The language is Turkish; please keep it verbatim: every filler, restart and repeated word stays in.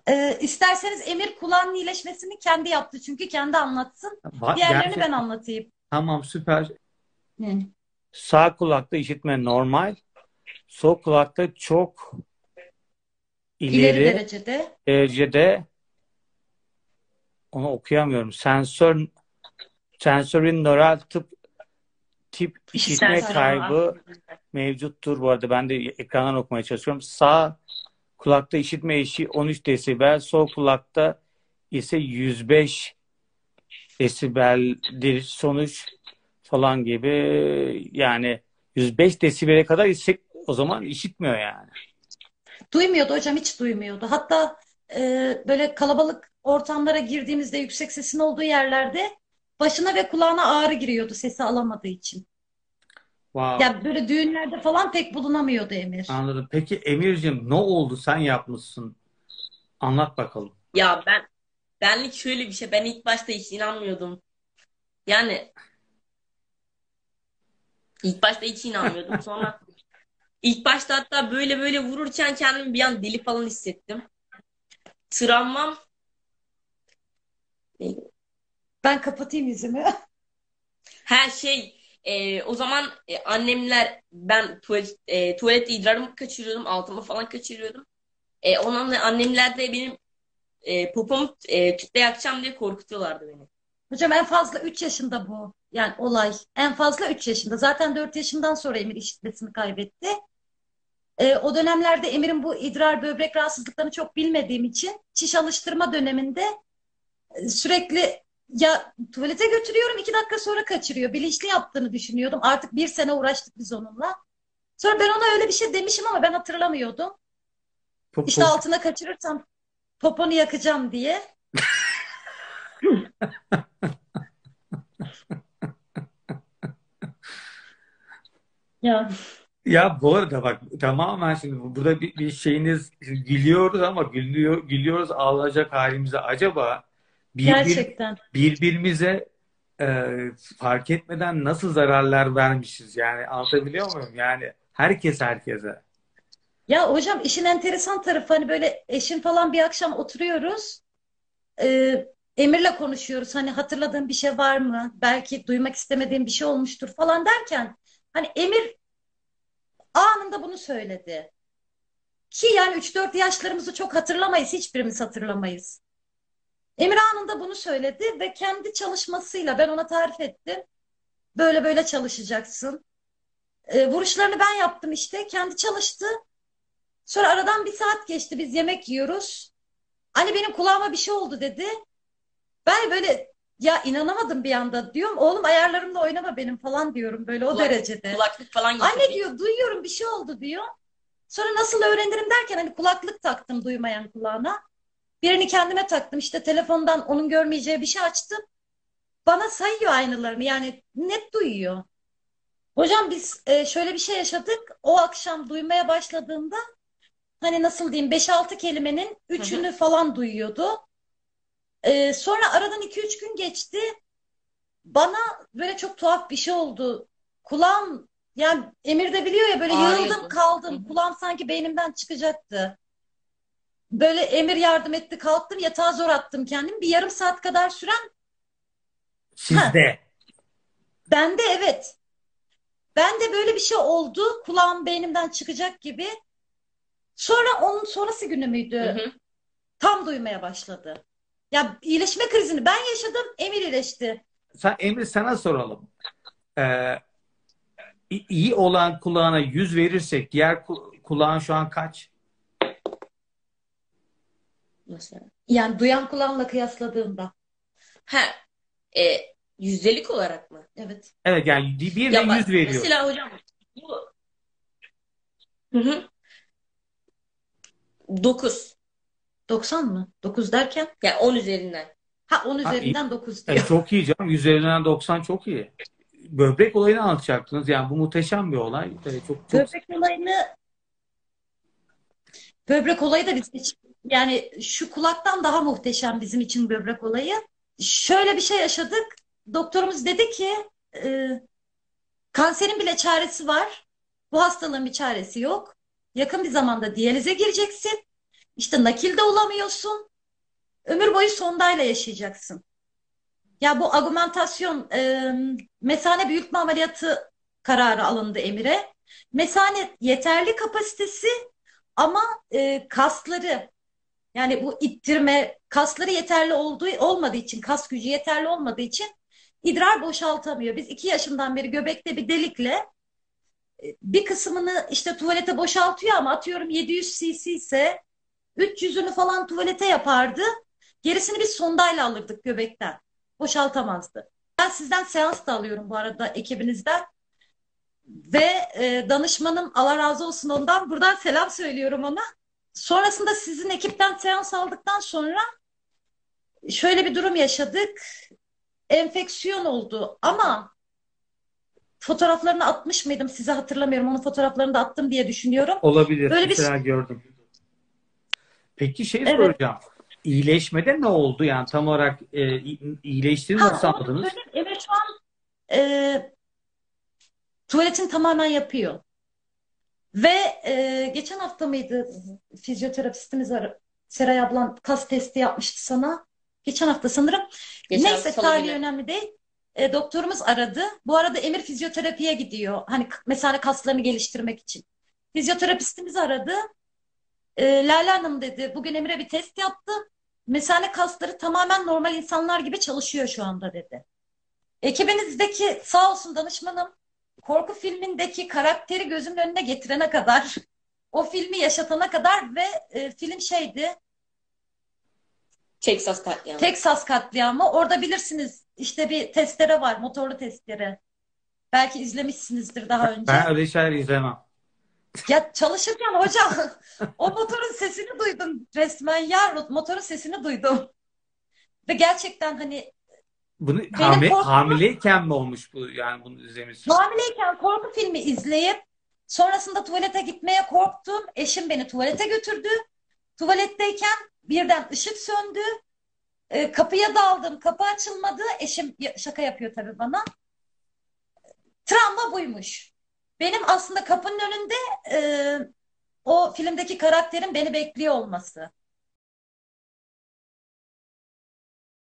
Ee, isterseniz Emir kulağının iyileşmesini kendi yaptı. Çünkü kendi anlatsın. Va- Diğerlerini ben Gerçekten. anlatayım. Tamam, süper. Hı. Sağ kulakta işitme normal. Sol kulakta çok İleri ileri derecede. derecede, onu okuyamıyorum. Sensör, sensörün nöral tıp tip İşitme işitme kaybı. kaybı mevcuttur. Bu arada ben de ekrandan okumaya çalışıyorum. Sağ kulakta işitme eşiği on üç desibel, sol kulakta ise yüz beş desibeldir sonuç falan gibi. Yani yüz beş desibele kadar isek o zaman işitmiyor yani. Duymuyordu hocam, hiç duymuyordu. Hatta e, böyle kalabalık ortamlara girdiğimizde yüksek sesin olduğu yerlerde başına ve kulağına ağrı giriyordu sesi alamadığı için. Wow. Yani böyle düğünlerde falan pek bulunamıyordu Emir. Anladım. Peki Emir'cim, ne oldu? Sen yapmışsın. Anlat bakalım. Ya ben benlik şöyle bir şey. Ben ilk başta hiç inanmıyordum. Yani ilk başta hiç inanmıyordum. Sonra ilk başta hatta böyle böyle vururken kendimi bir an deli falan hissettim. Travmam Ben kapatayım yüzümü. her şey e, o zaman e, annemler ben tuvalet, e, tuvalette idrarımı kaçırıyordum. Altımı falan kaçırıyordum. E, ondan da annemler de benim e, popomu e, tüple yakacağım diye korkutuyorlardı beni. Hocam en fazla üç yaşında bu. Yani olay. En fazla üç yaşında. Zaten dört yaşından sonra Emir işitmesini kaybetti. Ee, o dönemlerde Emir'in bu idrar böbrek rahatsızlıklarını çok bilmediğim için çiş alıştırma döneminde e, sürekli ya tuvalete götürüyorum, iki dakika sonra kaçırıyor. Bilinçli yaptığını düşünüyordum. Artık bir sene uğraştık biz onunla. Sonra ben ona öyle bir şey demişim ama ben hatırlamıyordum. Pop, İşte pop. altına kaçırırsam poponu yakacağım diye. Ya. Ya bu arada bak, tamamen şimdi burada bir, bir şeyiniz, gülüyoruz ama gülüyor, gülüyoruz ağlayacak halimize. Acaba birbir Gerçekten. birbirimize e, fark etmeden nasıl zararlar vermişiz? Yani anlatabiliyor muyum? Yani herkes herkese. Ya hocam işin enteresan tarafı hani böyle eşim falan bir akşam oturuyoruz. Ee, Emir'le konuşuyoruz. Hani hatırladığın bir şey var mı? Belki duymak istemediğim bir şey olmuştur falan derken hani Emir anında bunu söyledi. Ki yani üç dört yaşlarımızı çok hatırlamayız. Hiçbirimiz hatırlamayız. Emir anında bunu söyledi ve kendi çalışmasıyla ben ona tarif ettim. Böyle böyle çalışacaksın. Ee, vuruşlarını ben yaptım işte. Kendi çalıştı. Sonra aradan bir saat geçti. Biz yemek yiyoruz. Hani benim kulağıma bir şey oldu dedi. Ben böyle ya inanamadım bir anda. Diyorum oğlum ayarlarımla oynama benim falan diyorum böyle o Kulak, derecede. kulaklık falan Anne getirdik. diyor duyuyorum bir şey oldu diyor. Sonra nasıl öğrenirim derken hani kulaklık taktım duymayan kulağına. Birini kendime taktım işte telefondan onun görmeyeceği bir şey açtım. Bana sayıyor aynalarını yani net duyuyor. Hocam biz e, şöyle bir şey yaşadık. O akşam duymaya başladığında hani nasıl diyeyim beş altı kelimenin Hı hı. üçünü falan duyuyordu. E, sonra aradan iki üç gün geçti. Bana böyle çok tuhaf bir şey oldu. Kulağım yani Emir de biliyor ya böyle yığıldım Ağrıyordu. Hı kaldım. hı. Kulağım sanki beynimden çıkacaktı. Böyle Emir yardım etti kalktım yatağa zor attım kendimi. Bir yarım saat kadar süren ha Sizde. bende evet. Bende böyle bir şey oldu. Kulağım beynimden çıkacak gibi. Sonra onun sonrası günü Hı müydü? hı. Tam duymaya başladı. Ya iyileşme krizini ben yaşadım. Emir iyileşti. Sen, Emre, sana soralım. Ee, i- iyi olan kulağına yüz verirsek diğer ku- kulağın şu an kaç? Nasıl yani? Yani duyan kulağımla kıyasladığımda. Ha, e, yüzdelik olarak mı? Evet. Evet, yani bir de Ya yüz bak veriyorsun. mesela hocam bu hı hı. dokuz. doksan mı? dokuz derken? Yani on üzerinden. Ha on Ha, iyi. üzerinden dokuz E, diyor. çok iyi canım. yüz üzerinden doksan çok iyi. Böbrek olayını anlatacaktınız. Yani bu muhteşem bir olay. E, çok çok Böbrek olayını, böbrek olayı da bizim için yani şu kulaktan daha muhteşem bizim için böbrek olayı. Şöyle bir şey yaşadık. Doktorumuz dedi ki e, kanserin bile çaresi var. Bu hastalığın bir çaresi yok. Yakın bir zamanda diyalize gireceksin. İşte nakil de olamıyorsun. Ömür boyu sondayla yaşayacaksın. Ya bu agümentasyon, e, mesane büyütme ameliyatı kararı alındı Emir'e. Mesane yeterli kapasitesi ama e, kasları, yani bu ittirme kasları yeterli olduğu olmadığı için, kas gücü yeterli olmadığı için idrar boşaltamıyor. Biz iki yaşından beri göbekte bir delikle e, bir kısmını işte tuvalete boşaltıyor ama atıyorum yedi yüz cc ise üç yüzünü falan tuvalete yapardı. Gerisini biz sondayla alırdık göbekten. Boşaltamazdı. Ben sizden seans da alıyorum bu arada ekibinizden. Ve e, danışmanım, Allah razı olsun ondan. Buradan selam söylüyorum ona. Sonrasında sizin ekipten seans aldıktan sonra şöyle bir durum yaşadık. Enfeksiyon oldu ama fotoğraflarını atmış mıydım size, hatırlamıyorum. Onun fotoğraflarını da attım diye düşünüyorum. Olabilir. Böyle bir, Mesela gördüm. Peki şey evet. soracağım. İyileşmede ne oldu? Yani tam olarak e, i- iyileştiğini Ha, nasıl onu anladınız? söyleyeyim. Evet, şu an e, tuvaletini tamamen yapıyor. Ve e, geçen hafta mıydı, fizyoterapistimiz var. Seray ablan kas testi yapmıştı sana. Geçen hafta sanırım. Geçen hafta Neyse, salı tarihi günü. önemli değil. E, doktorumuz aradı. Bu arada Emir fizyoterapiye gidiyor. Hani k- mesela kaslarını geliştirmek için. Fizyoterapistimiz aradı. E, Lale Hanım dedi, bugün Emir'e bir test yaptı. Mesane kasları tamamen normal insanlar gibi çalışıyor şu anda dedi. Ekibinizdeki sağ olsun danışmanım, korku filmindeki karakteri gözümün önüne getirene kadar, o filmi yaşatana kadar ve e, film şeydi, Texas katliamı. Texas katliamı. Orada bilirsiniz işte bir testere var, motorlu testere. Belki izlemişsinizdir daha Ben önce. öyle şeyler izlemem. Ya çalışırken hocam o motorun sesini duydum resmen ya, motorun sesini duydum. Ve gerçekten hani Bunu benim hamile, korktuğum, hamileyken mi olmuş bu? Yani bunu izlemişsin. hamileyken korku filmi izleyip sonrasında tuvalete gitmeye korktum. Eşim beni tuvalete götürdü. Tuvaletteyken birden ışık söndü. E, kapıya daldım. Kapı açılmadı. Eşim ya- şaka yapıyor tabii bana. Travma buymuş. Benim aslında kapının önünde e, o filmdeki karakterin beni bekliyor olması.